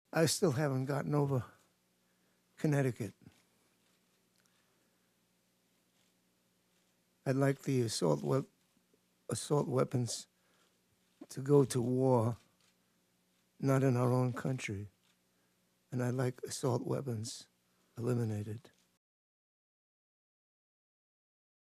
I still haven't gotten over Connecticut. I'd like the assault weapons to go to war, not in our own country. And I'd like assault weapons eliminated.